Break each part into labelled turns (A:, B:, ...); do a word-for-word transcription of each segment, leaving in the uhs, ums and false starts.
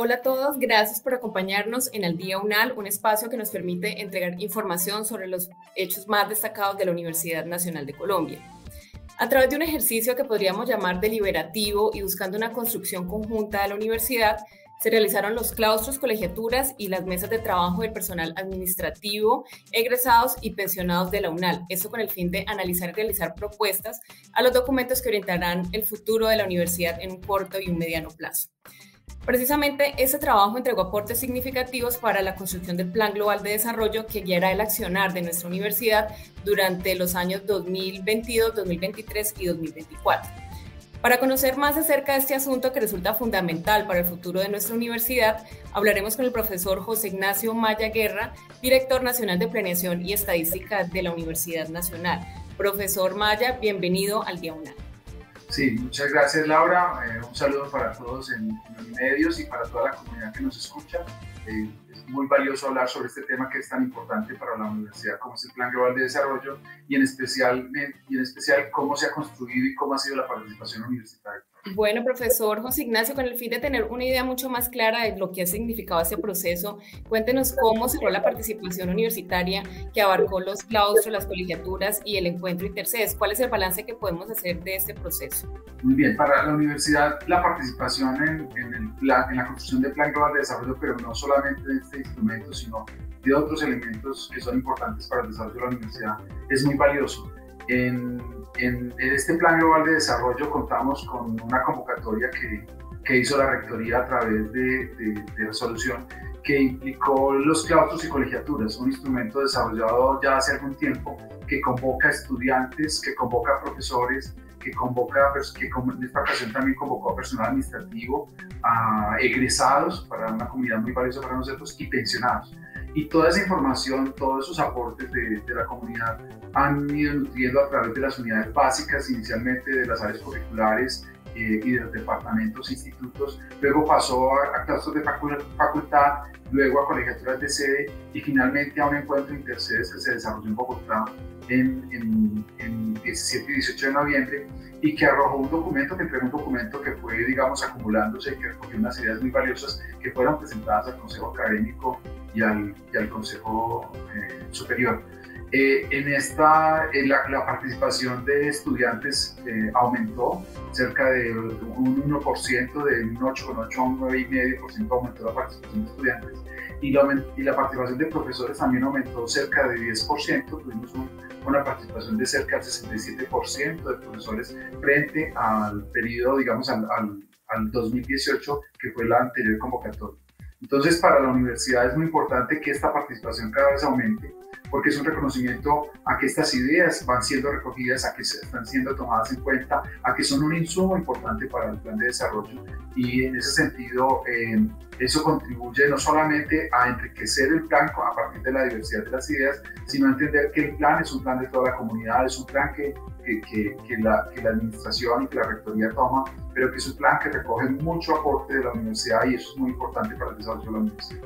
A: Hola a todos, gracias por acompañarnos en Al Día UNAL, un espacio que nos permite entregar información sobre los hechos más destacados de la Universidad Nacional de Colombia. A través de un ejercicio que podríamos llamar deliberativo y buscando una construcción conjunta de la universidad, se realizaron los claustros, colegiaturas y las mesas de trabajo del personal administrativo, egresados y pensionados de la UNAL. Esto con el fin de analizar y realizar propuestas a los documentos que orientarán el futuro de la universidad en un corto y un mediano plazo. Precisamente, ese trabajo entregó aportes significativos para la construcción del Plan Global de Desarrollo que guiará el accionar de nuestra universidad durante los años dos mil veintidós, dos mil veintitrés y dos mil veinticuatro. Para conocer más acerca de este asunto que resulta fundamental para el futuro de nuestra universidad, hablaremos con el profesor José Ignacio Maya Guerra, director nacional de Planeación y Estadística de la Universidad Nacional. Profesor Maya, bienvenido al Día UNAL.
B: Sí, muchas gracias, Laura. Eh, un saludo para todos en, en los medios y para toda la comunidad que nos escucha. Eh, es muy valioso hablar sobre este tema que es tan importante para la universidad como es el Plan Global de Desarrollo y en especial, y en especial cómo se ha construido y cómo ha sido la participación universitaria.
A: Bueno, profesor José Ignacio, con el fin de tener una idea mucho más clara de lo que ha significado este proceso, cuéntenos cómo cerró la participación universitaria que abarcó los claustros, las colegiaturas y el encuentro Intercedes. ¿Cuál es el balance que podemos hacer de este proceso?
B: Muy bien, para la universidad la participación en, en, el plan, en la construcción del Plan Global de Desarrollo, pero no solamente de este instrumento, sino de otros elementos que son importantes para el desarrollo de la universidad, es muy valioso. En, en, en este Plan Global de Desarrollo contamos con una convocatoria que, que hizo la Rectoría a través de, de, de resolución que implicó los claustros y colegiaturas, un instrumento desarrollado ya hace algún tiempo que convoca estudiantes, que convoca profesores, que convoca, que en esta ocasión también convocó a personal administrativo, a egresados, para una comunidad muy valiosa para nosotros, y pensionados. Y toda esa información, todos esos aportes de, de la comunidad han ido nutriendo a través de las unidades básicas, inicialmente de las áreas curriculares eh, y de los departamentos, institutos, luego pasó a, a claustros de facultad, luego a colegiaturas de sede y finalmente a un encuentro intersedes que se desarrolló en Bogotá en, en, en diecisiete y dieciocho de noviembre y que arrojó un documento, que entregó un documento que fue, digamos, acumulándose y que recogió unas ideas muy valiosas que fueron presentadas al Consejo Académico y al, y al Consejo eh, Superior. Eh, en esta, en la, la participación de estudiantes eh, aumentó cerca de un uno por ciento, de un ocho coma ocho a un nueve coma cinco por ciento aumentó la participación de estudiantes y la, y la participación de profesores también aumentó cerca de diez por ciento, tuvimos un, una participación de cerca del sesenta y siete por ciento de profesores frente al periodo, digamos, al, al, al dos mil dieciocho, que fue la anterior convocatoria. Entonces, para la universidad es muy importante que esta participación cada vez aumente, porque es un reconocimiento a que estas ideas van siendo recogidas, a que están siendo tomadas en cuenta, a que son un insumo importante para el plan de desarrollo y en ese sentido eh, eso contribuye no solamente a enriquecer el plan a partir de la diversidad de las ideas, sino a entender que el plan es un plan de toda la comunidad, es un plan que, que, que, que, la, que la administración y que la rectoría toma, pero que es un plan que recoge mucho aporte de la universidad y eso es muy importante para el desarrollo de la universidad.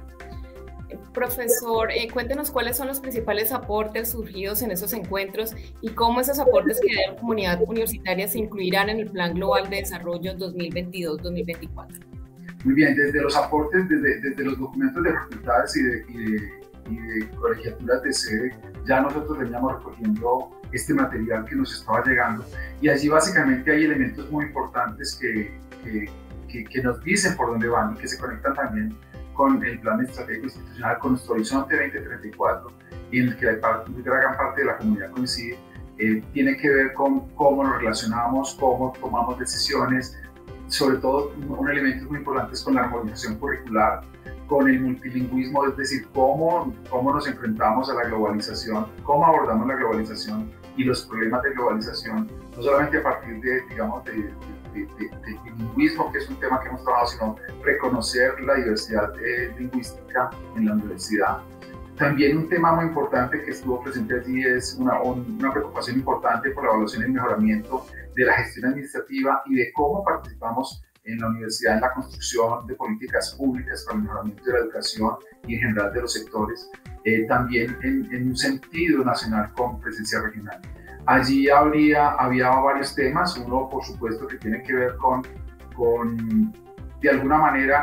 A: Profesor, eh, cuéntenos cuáles son los principales aportes surgidos en esos encuentros y cómo esos aportes que de la comunidad universitaria se incluirán en el Plan Global de Desarrollo dos mil veintidós dos mil veinticuatro.
B: Muy bien, desde los aportes, desde, desde los documentos de facultades y de, y de, y de colegiaturas de sede, ya nosotros veníamos recogiendo este material que nos estaba llegando y allí básicamente hay elementos muy importantes que, que, que, que nos dicen por dónde van y que se conectan también con el plan estratégico institucional, con nuestro horizonte veinte treinta y cuatro, y en el que la parte, gran parte de la comunidad coincide, eh, tiene que ver con cómo nos relacionamos, cómo tomamos decisiones, sobre todo un elemento muy importante es con la armonización curricular, con el multilingüismo, es decir, cómo, cómo nos enfrentamos a la globalización, cómo abordamos la globalización y los problemas de globalización, no solamente a partir de, digamos, de, de De, de, de lingüismo, que es un tema que hemos trabajado, sino reconocer la diversidad eh, lingüística en la universidad. También un tema muy importante que estuvo presente allí es una, una preocupación importante por la evaluación y el mejoramiento de la gestión administrativa y de cómo participamos en la universidad en la construcción de políticas públicas para el mejoramiento de la educación y en general de los sectores, eh, también en, en un sentido nacional con presencia regional. Allí habría, había varios temas, uno por supuesto que tiene que ver con, con de alguna manera,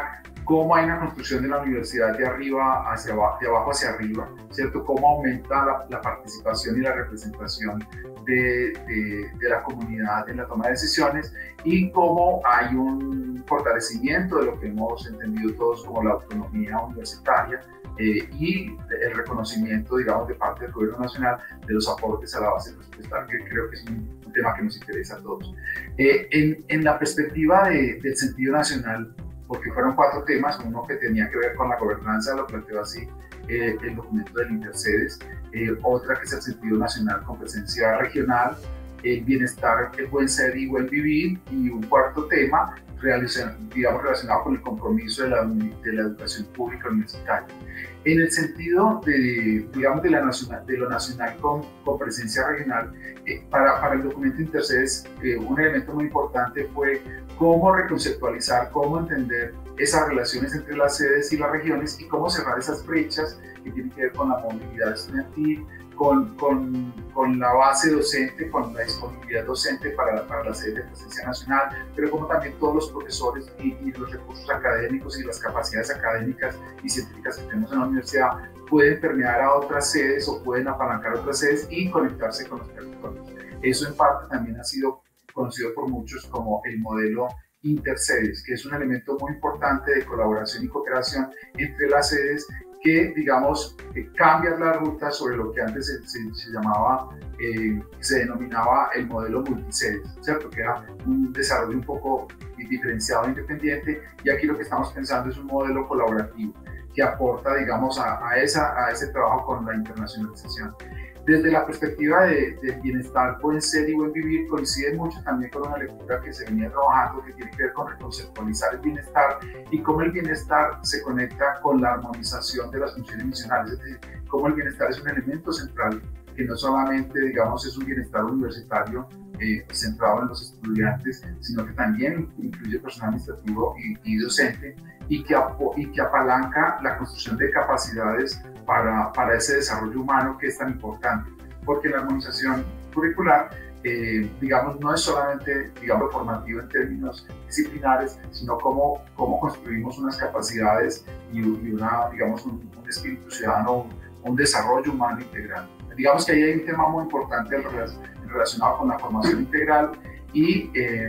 B: cómo hay una construcción de la universidad de arriba hacia abajo, de abajo hacia arriba, ¿cierto? Cómo aumenta la, la participación y la representación de, de, de la comunidad en la toma de decisiones, y cómo hay un fortalecimiento de lo que hemos entendido todos como la autonomía universitaria eh, y el reconocimiento, digamos, de parte del gobierno nacional de los aportes a la base presupuestal, que creo que es un, un tema que nos interesa a todos. Eh, en, en la perspectiva de, del sentido nacional, porque fueron cuatro temas, uno que tenía que ver con la gobernanza, lo planteó así eh, el documento del Intercedes, eh, otra que es el sentido nacional con presencia regional, el bienestar, el buen ser y buen vivir, y un cuarto tema digamos, relacionado con el compromiso de la, de la educación pública universitaria. En el sentido de, digamos, de, la nacional, de lo nacional con, con presencia regional, eh, para, para el documento Intercedes, eh, un elemento muy importante fue cómo reconceptualizar, cómo entender esas relaciones entre las sedes y las regiones y cómo cerrar esas brechas que tienen que ver con la movilidad estudiantil, con, con, con la base docente, con la disponibilidad docente para, para las sedes de presencia nacional, pero como también todos los profesores y, y los recursos académicos y las capacidades académicas y científicas que tenemos en la universidad pueden permear a otras sedes o pueden apalancar otras sedes y conectarse con los territorios. Eso en parte también ha sido conocido por muchos como el modelo Intercedes, que es un elemento muy importante de colaboración y cooperación entre las sedes que, digamos, eh, cambian la ruta sobre lo que antes se, se, se llamaba, eh, se denominaba el modelo multisedes, ¿cierto? Que era un desarrollo un poco diferenciado e independiente, y aquí lo que estamos pensando es un modelo colaborativo que aporta, digamos, a, a, esa, a ese trabajo con la internacionalización. Desde la perspectiva de, de bienestar, buen ser y buen vivir, coincide mucho también con una lectura que se venía trabajando que tiene que ver con reconceptualizar el bienestar y cómo el bienestar se conecta con la armonización de las funciones misionales, es decir, cómo el bienestar es un elemento central que no solamente, digamos, es un bienestar universitario eh, centrado en los estudiantes, sino que también incluye personal administrativo y, y docente, y que, y que apalanca la construcción de capacidades para, para ese desarrollo humano que es tan importante, porque la armonización curricular, eh, digamos, no es solamente, digamos, formativo en términos disciplinares, sino cómo, cómo construimos unas capacidades y, y una, digamos, un, un espíritu ciudadano, un, un desarrollo humano integral. Digamos que ahí hay un tema muy importante relacionado con la formación integral y eh,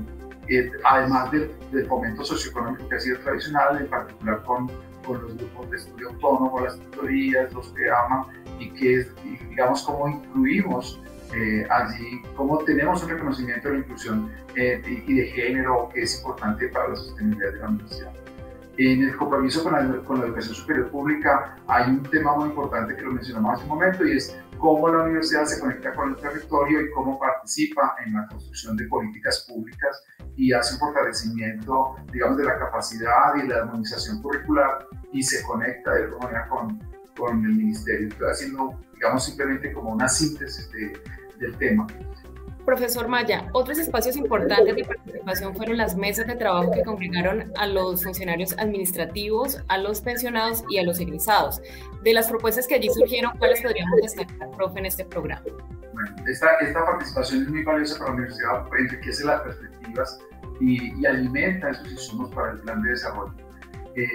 B: eh, además del, del fomento socioeconómico que ha sido tradicional, en particular con, con los grupos de estudio autónomo, las tutorías, los que aman, y que es, y digamos, cómo incluimos eh, allí, cómo tenemos un reconocimiento de la inclusión eh, y, y de género que es importante para la sostenibilidad de la universidad. En el compromiso con la, con la educación superior pública hay un tema muy importante que lo mencionamos hace un momento, y es cómo la universidad se conecta con el territorio y cómo participa en la construcción de políticas públicas y hace un fortalecimiento, digamos, de la capacidad y la armonización curricular, y se conecta de alguna manera con, con el ministerio. Estoy haciendo, digamos, simplemente como una síntesis de, del tema.
A: Profesor Maya, otros espacios importantes de participación fueron las mesas de trabajo que congregaron a los funcionarios administrativos, a los pensionados y a los egresados. De las propuestas que allí surgieron, ¿cuáles podríamos destacar, profe, en este programa?
B: Bueno, esta, esta participación es muy valiosa para la universidad, enriquece las perspectivas y, y alimenta esos insumos para el plan de desarrollo. Eh,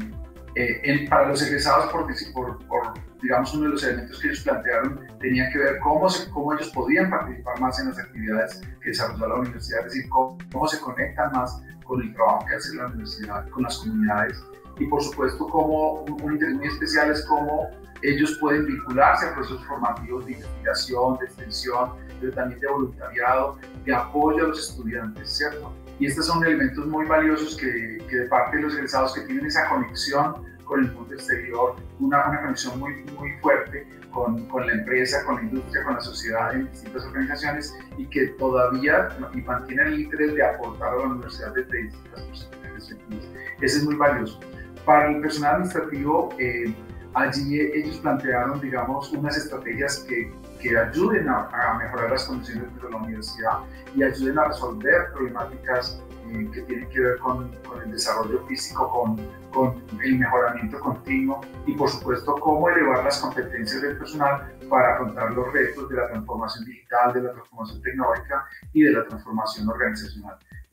B: eh, en, para los egresados, por, por, por, digamos, uno de los elementos que ellos plantearon tenía que ver cómo, se, cómo ellos podían participar más en las actividades que desarrolló la universidad, es decir, cómo, cómo se conectan más con el trabajo que hace la universidad, con las comunidades, y por supuesto, como un, un interés muy especial es cómo ellos pueden vincularse a procesos formativos de investigación, de extensión, pero también de voluntariado, de apoyo a los estudiantes, ¿cierto? Y estos son elementos muy valiosos que, que de parte de los egresados que tienen esa conexión con el mundo exterior, una, una conexión muy, muy fuerte con, con la empresa, con la industria, con la sociedad en distintas organizaciones, y que todavía y mantienen el interés de aportar a la universidad desde distintas perspectivas. Ese es muy valioso. Para el personal administrativo, eh, allí ellos plantearon, digamos, unas estrategias que, que ayuden a, a mejorar las condiciones de la universidad y ayuden a resolver problemáticas eh, que tienen que ver con, con el desarrollo físico, con, con el mejoramiento continuo y, por supuesto, cómo elevar las competencias del personal para afrontar los retos de la transformación digital, de la transformación tecnológica y de la transformación organizacional.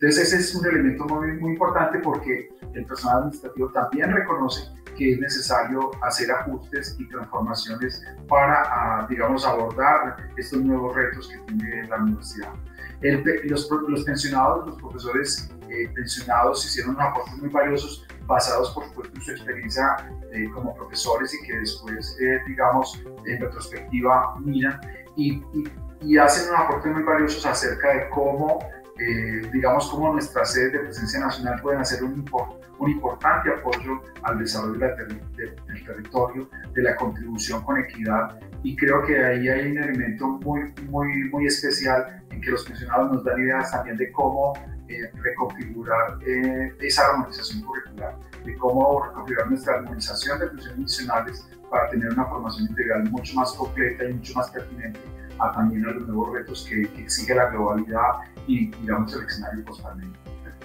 B: Entonces ese es un elemento muy, muy importante porque el personal administrativo también reconoce que es necesario hacer ajustes y transformaciones para, digamos, abordar estos nuevos retos que tiene la universidad. El, los, los pensionados, los profesores eh, pensionados hicieron unos aportes muy valiosos basados, por supuesto, en su experiencia eh, como profesores y que después, eh, digamos, en retrospectiva miran y, y, y hacen unos aportes muy valiosos acerca de cómo, eh, digamos, cómo nuestras sedes de presencia nacional pueden hacer un, un importante apoyo al desarrollo de la ter de, del territorio, de la contribución con equidad, y creo que ahí hay un elemento muy, muy, muy especial en que los pensionados nos dan ideas también de cómo eh, reconfigurar eh, esa armonización curricular, de cómo reconfigurar nuestra armonización de funciones adicionales para tener una formación integral mucho más completa y mucho más pertinente a también a los nuevos retos que, que exige la globalidad y, digamos, el escenario post-pandemia.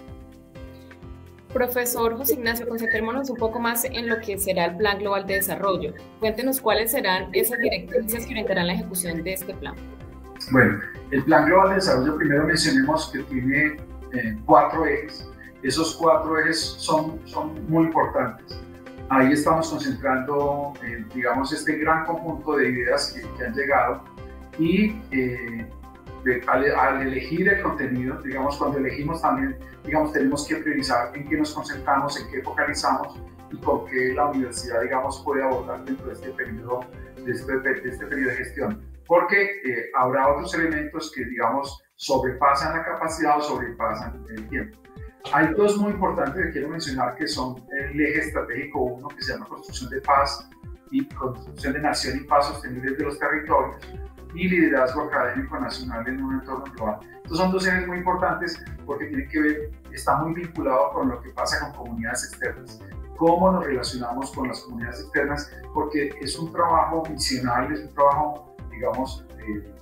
A: Profesor José Ignacio, concentrémonos un poco más en lo que será el Plan Global de Desarrollo. Cuéntenos cuáles serán esas directrices que orientarán la ejecución de este plan.
B: Bueno, el Plan Global de Desarrollo, primero mencionemos que tiene eh, cuatro ejes. Esos cuatro ejes son, son muy importantes. Ahí estamos concentrando, eh, digamos, este gran conjunto de ideas que, que han llegado y eh, de, al, al elegir el contenido, digamos, cuando elegimos también, digamos, tenemos que priorizar en qué nos concentramos, en qué focalizamos y con qué la universidad, digamos, puede abordar dentro de este periodo de este, de este periodo de gestión. Porque eh, habrá otros elementos que, digamos, sobrepasan la capacidad o sobrepasan el tiempo. Hay dos muy importantes que quiero mencionar que son el eje estratégico uno, que se llama construcción de paz y construcción de nación y paz sostenibles de los territorios, y liderazgo académico nacional en un entorno global. Estos son dos ejes muy importantes porque tienen que ver, está muy vinculado con lo que pasa con comunidades externas, cómo nos relacionamos con las comunidades externas, porque es un trabajo misional, es un trabajo, digamos, eh,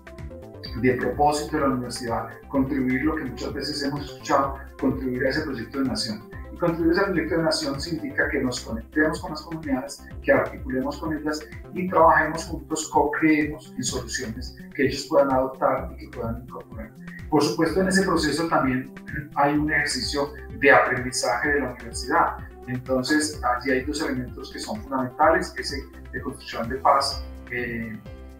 B: de propósito de la universidad, contribuir lo que muchas veces hemos escuchado, contribuir a ese proyecto de nación. Y contribuir a ese proyecto de nación significa que nos conectemos con las comunidades, que articulemos con ellas y trabajemos juntos, co-creemos en soluciones que ellos puedan adoptar y que puedan incorporar. Por supuesto, en ese proceso también hay un ejercicio de aprendizaje de la universidad. Entonces, allí hay dos elementos que son fundamentales, ese de construcción de paz eh,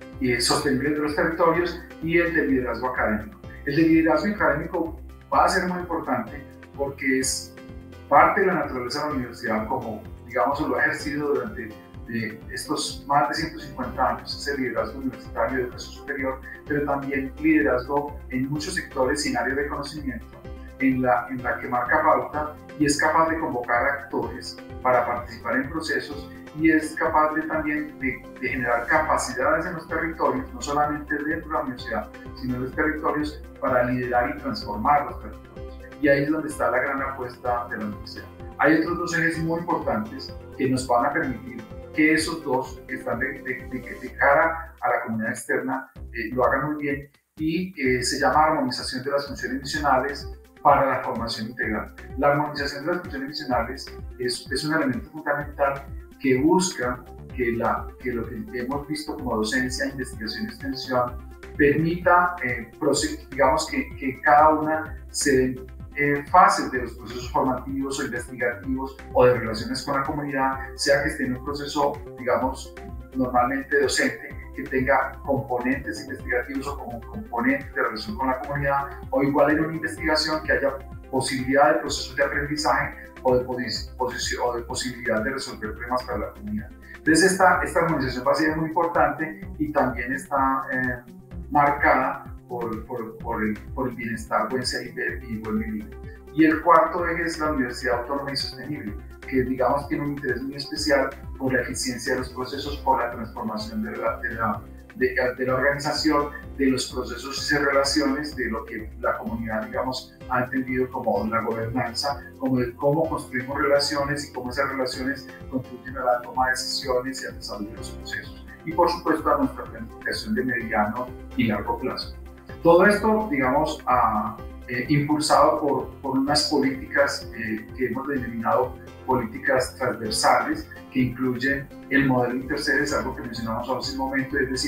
B: y sostenible de los territorios y el de liderazgo académico. El de liderazgo académico va a ser muy importante porque es parte de la naturaleza de la universidad, como, digamos, lo ha ejercido durante eh, estos más de ciento cincuenta años, ese liderazgo universitario de educación superior, pero también liderazgo en muchos sectores y en áreas de conocimiento, en la, en la que marca pauta y es capaz de convocar actores para participar en procesos y es capaz de, también de, de generar capacidades en los territorios, no solamente dentro de la universidad, sino en los territorios para liderar y transformar los territorios. Y ahí es donde está la gran apuesta de la universidad. Hay otros dos ejes muy importantes que nos van a permitir que esos dos que están de, de, de, de cara a la comunidad externa eh, lo hagan muy bien y eh, se llama armonización de las funciones misionales para la formación integral. La armonización de las funciones misionales es, es un elemento fundamental que busca que, la, que lo que hemos visto como docencia, investigación y extensión permita, eh, digamos, que, que cada una se den eh, fases de los procesos formativos o investigativos o de relaciones con la comunidad, sea que esté en un proceso, digamos, normalmente docente, que tenga componentes investigativos o como componentes de relación con la comunidad, o igual en una investigación que haya posibilidad de procesos de aprendizaje o de, o de posibilidad de resolver problemas para la comunidad. Entonces esta, esta armonización va a ser muy importante y también está eh, marcada por, por, por, el, por el bienestar, buen ser y buen vivir. Y el cuarto eje es la Universidad Autónoma y Sostenible, que, digamos, tiene un interés muy especial por la eficiencia de los procesos, por la transformación de la, de la, de, de la organización, de los procesos y relaciones, de lo que la comunidad, digamos, ha entendido como la gobernanza, como de cómo construimos relaciones y cómo esas relaciones contribuyen a la toma de decisiones y al desarrollo de los procesos. Y, por supuesto, a nuestra planificación de mediano y largo plazo. Todo esto, digamos, a, eh, impulsado por, por unas políticas eh, que hemos denominado políticas transversales, que incluyen el modelo intersedes, algo que mencionamos hace un momento, es decir,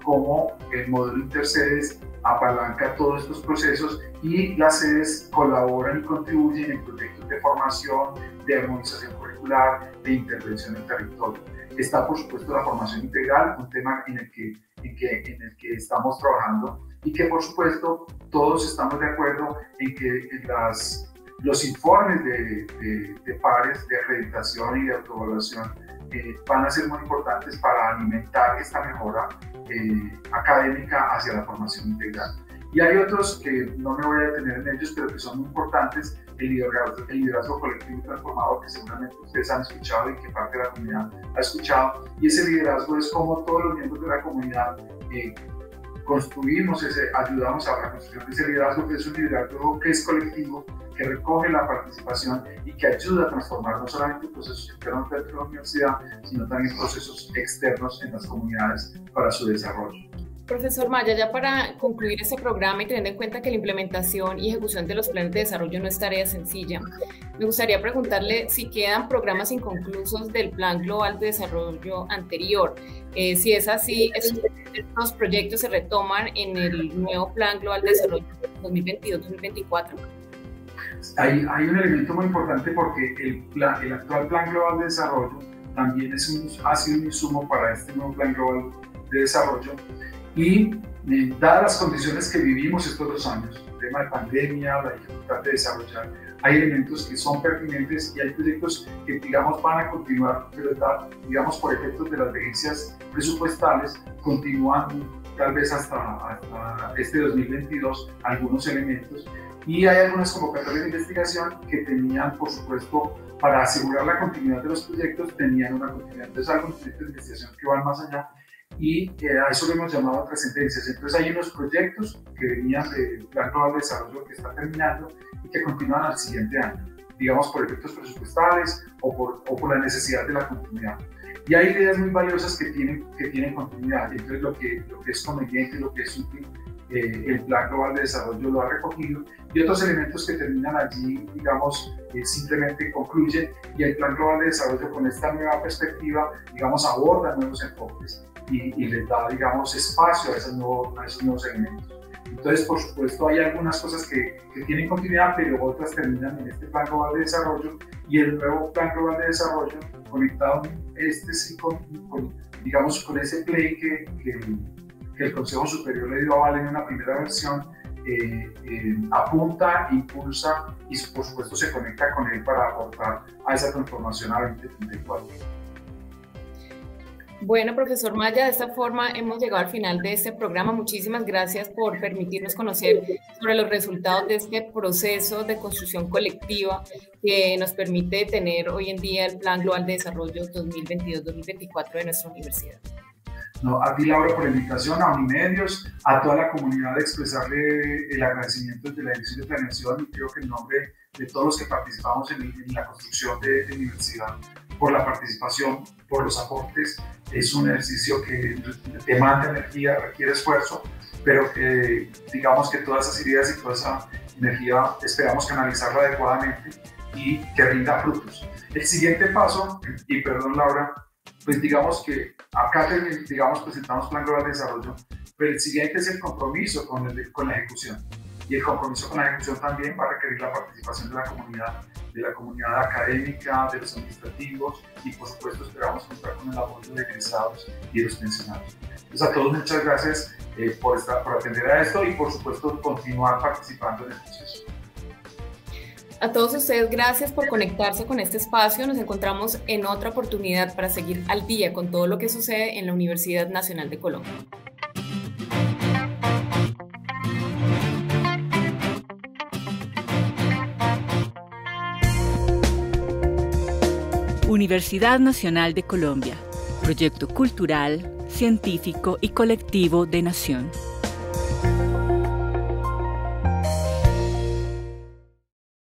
B: cómo el modelo intersedes apalanca todos estos procesos y las sedes colaboran y contribuyen en proyectos de formación, de armonización curricular, de intervención en territorio. Está, por supuesto, la formación integral, un tema en el que, en que, en el que estamos trabajando y que, por supuesto, todos estamos de acuerdo en que las, los informes de, de, de pares, de acreditación y de autoevaluación eh, van a ser muy importantes para alimentar esta mejora eh, académica hacia la formación integral. Y hay otros que no me voy a detener en ellos, pero que son muy importantes, el liderazgo, el liderazgo colectivo y transformador, que seguramente ustedes han escuchado y que parte de la comunidad ha escuchado. Y ese liderazgo es como todos los miembros de la comunidad eh, construimos, ese, ayudamos a la construcción de ese liderazgo, que es un liderazgo que es colectivo, que recoge la participación y que ayuda a transformar no solamente procesos internos dentro de la universidad, sino también procesos externos en las comunidades para su desarrollo.
A: Profesor Maya, ya para concluir este programa y teniendo en cuenta que la implementación y ejecución de los planes de desarrollo no es tarea sencilla, me gustaría preguntarle si quedan programas inconclusos del Plan Global de Desarrollo anterior. Eh, si es así, ¿estos proyectos se retoman en el nuevo Plan Global de Desarrollo dos mil veintidós dos mil veinticuatro?
B: Hay, hay un elemento muy importante porque el, plan, el actual Plan Global de Desarrollo también es un, ha sido un insumo para este nuevo Plan Global de Desarrollo y eh, dadas las condiciones que vivimos estos dos años, el tema de pandemia, la dificultad de desarrollar, hay elementos que son pertinentes y hay proyectos que digamos van a continuar, pero digamos por efectos de las vigencias presupuestales continúan tal vez hasta, hasta este dos mil veintidós algunos elementos. Y hay algunas convocatorias de investigación que tenían, por supuesto, para asegurar la continuidad de los proyectos, tenían una continuidad. Entonces, hay algunos proyectos de investigación que van más allá y eh, a eso lo hemos llamado trascendencias. Entonces, hay unos proyectos que venían del Plan Global de Desarrollo que está terminando y que continúan al siguiente año, digamos por efectos presupuestales o por, o por la necesidad de la continuidad. Y hay ideas muy valiosas que tienen, que tienen continuidad. Entonces, lo que, lo que es conveniente, lo que es útil, Eh, el Plan Global de Desarrollo lo ha recogido y otros elementos que terminan allí, digamos, eh, simplemente concluyen y el Plan Global de Desarrollo con esta nueva perspectiva, digamos, aborda nuevos enfoques y, y les da, digamos, espacio a esos, nuevos, a esos nuevos elementos. Entonces, por supuesto, hay algunas cosas que, que tienen continuidad, pero otras terminan en este Plan Global de Desarrollo y el nuevo Plan Global de Desarrollo conectado este sí con, con digamos, con ese play que, que que el Consejo Superior le dio aval en una primera versión, eh, eh, apunta, impulsa y por supuesto se conecta con él para aportar a esa transformación a veinte treinta y cuatro.
A: Bueno, profesor Maya, de esta forma hemos llegado al final de este programa. Muchísimas gracias por permitirnos conocer sobre los resultados de este proceso de construcción colectiva que nos permite tener hoy en día el Plan Global de Desarrollo dos mil veintidós dos mil veinticuatro de nuestra universidad.
B: No, a ti, Laura, por la invitación, a Unimedios, a toda la comunidad, expresarle el agradecimiento de la Dirección de Planeación y creo que en nombre de todos los que participamos en, en la construcción de la universidad, por la participación, por los aportes. Es un ejercicio que demanda energía, requiere esfuerzo, pero que digamos que todas esas ideas y toda esa energía esperamos canalizarla adecuadamente y que rinda frutos. El siguiente paso, y perdón Laura, pues digamos que acá digamos, presentamos Plan Global de Desarrollo, pero el siguiente es el compromiso con, el, con la ejecución. Y el compromiso con la ejecución también va a requerir la participación de la comunidad, de la comunidad académica, de los administrativos y por supuesto esperamos contar con el apoyo de egresados y de los pensionados. Entonces a todos muchas gracias eh, por, estar, por atender a esto y por supuesto continuar participando en el proceso.
A: A todos ustedes, gracias por conectarse con este espacio. Nos encontramos en otra oportunidad para seguir al día con todo lo que sucede en la Universidad Nacional de Colombia.
C: Universidad Nacional de Colombia, proyecto cultural, científico y colectivo de nación.